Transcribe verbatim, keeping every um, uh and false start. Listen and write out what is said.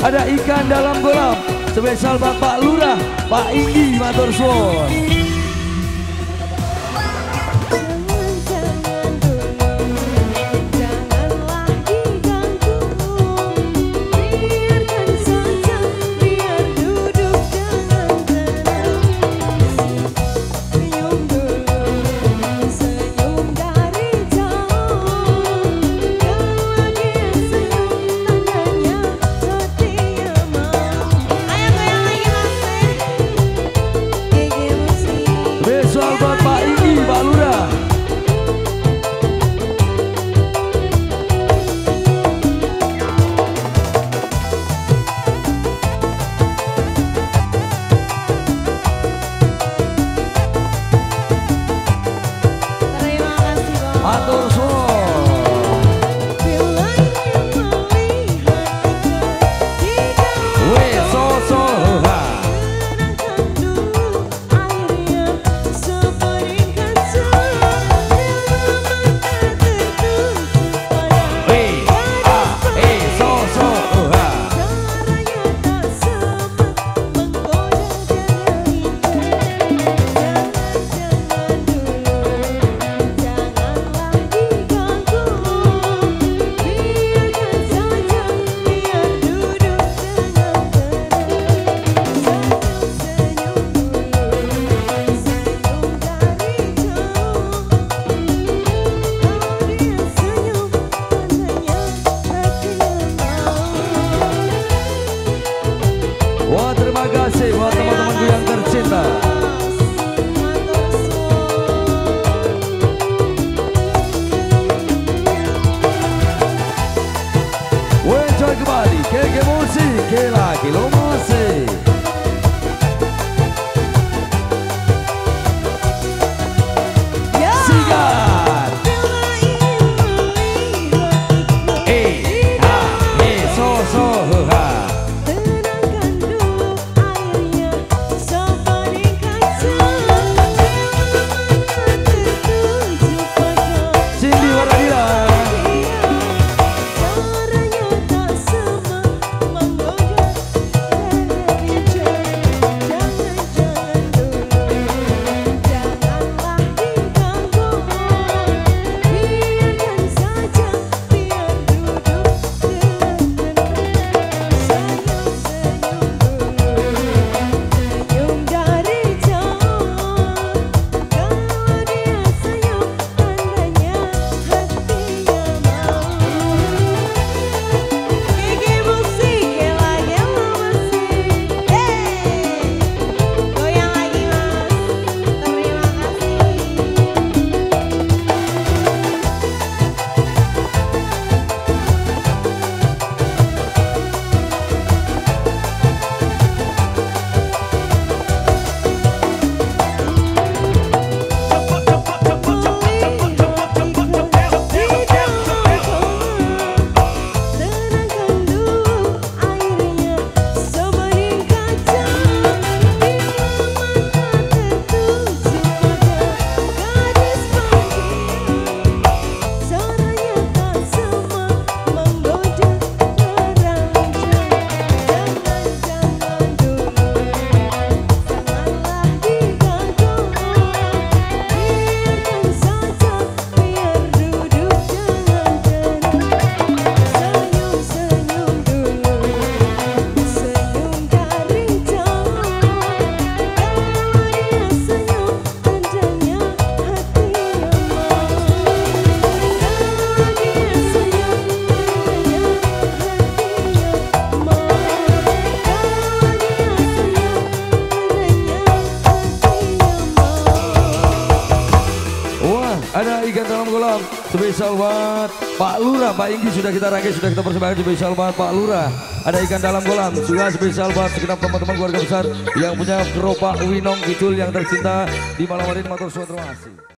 ada ikan dalam kolam spesial Bapak Lurah, Pak Inggi matur suwun. Matur suwun. Wes so Wah, terima kasih buat teman-temanku yang tercinta. Enjoy kembali ke G Musik, ke lagi lo musik. Sikat. Eh, ha, eh, so so ha. Ada ikan dalam kolam spesial buat Pak Lurah, Pak Inggi sudah kita rangkai, sudah kita persembahkan spesial buat Pak Lurah. Ada ikan dalam kolam juga spesial buat segenap teman-teman keluarga besar yang punya gerobak Winong Kidul yang tercinta di malam hari ini. Matur suwun, terima kasih.